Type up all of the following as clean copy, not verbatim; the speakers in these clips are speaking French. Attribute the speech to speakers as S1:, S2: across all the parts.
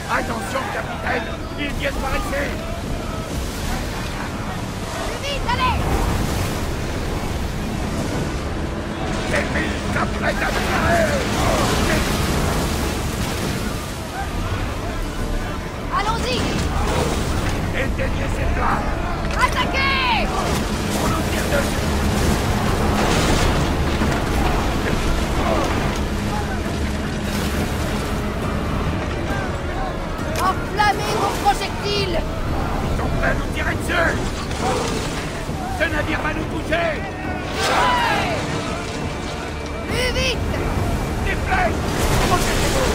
S1: Attention, capitaine! Ils viennent par ici!
S2: Plus vite, allez!
S1: L'ennemi s'apprête à tirer!
S2: Allons-y!
S1: Éteignez ces flammes!
S2: Attaquez!
S1: On nous tire dessus!
S2: Enflammez vos projectiles!
S1: Ils sont prêts à nous tirer dessus! Ce navire va nous toucher!
S2: Ouais! Plus vite!
S1: Des flèches! Protégez-vous!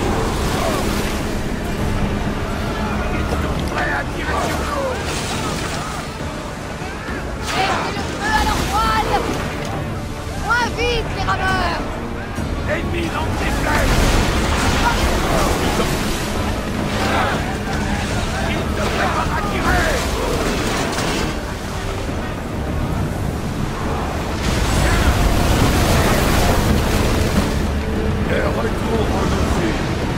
S1: Ils sont prêts à tirer sur nous!
S2: Mettez le feu à leur voile! Moins vite, les rameurs!
S1: L'ennemi lance des flèches! Ils se préparent à tirer! Le retour en dessus!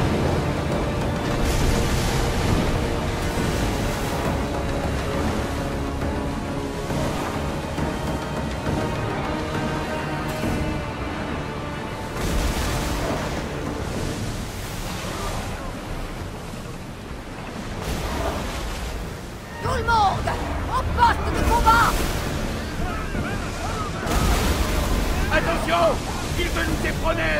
S2: Tout le monde! Au poste de combat!
S1: Attention! Il veut nous détrôner!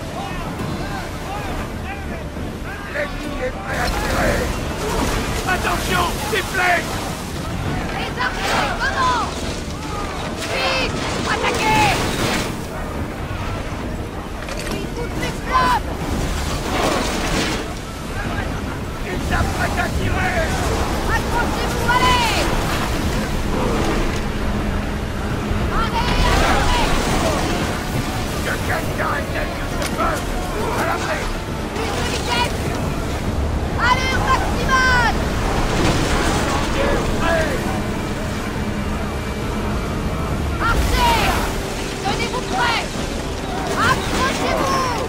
S1: L'ennemi est prêt à tirer! Attention! Des flèches!
S2: Les archers, comment? Vite! Attaquez! Puis toutes les flammes!
S1: Il s'apprête à tirer!
S2: Accrochez-vous, allez! Allez, allez!
S1: Que quelqu'un éteigne ce feu! À l'abri!
S2: Plus de vitesse! Allure maximale! Archer! Tenez-vous prêts! Accrochez-vous!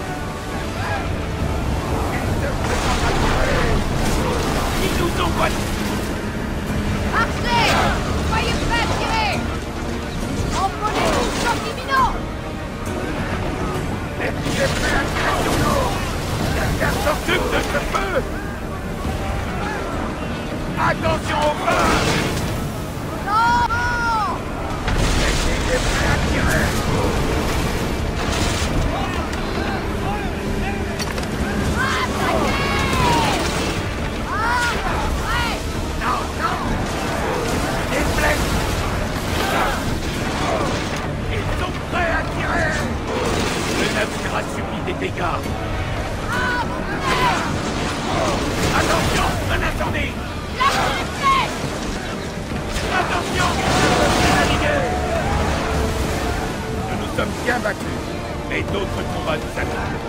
S1: Ils nous envoient...
S2: Archer! Soyez prêts à tirer! Empolez-vous, choc imminent!
S1: L'ennemi est prêt à tirer sur nous! Quelqu'un s'occupe de ce feu! Attention au feu!
S2: Non!
S1: L'ennemi est prêt à tirer!
S2: Attaquez! Ah! Ouais!
S1: Non, non! Les flèches! Ils sont prêts à tirer! Le navire a subi des dégâts!
S2: Ah! Flèche!
S1: Attention! Un incendie!
S2: Lâchez les flèches!
S1: Attention! Naviguer! Nous nous sommes bien battus, mais d'autres combats nous attendent.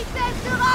S2: vitesse de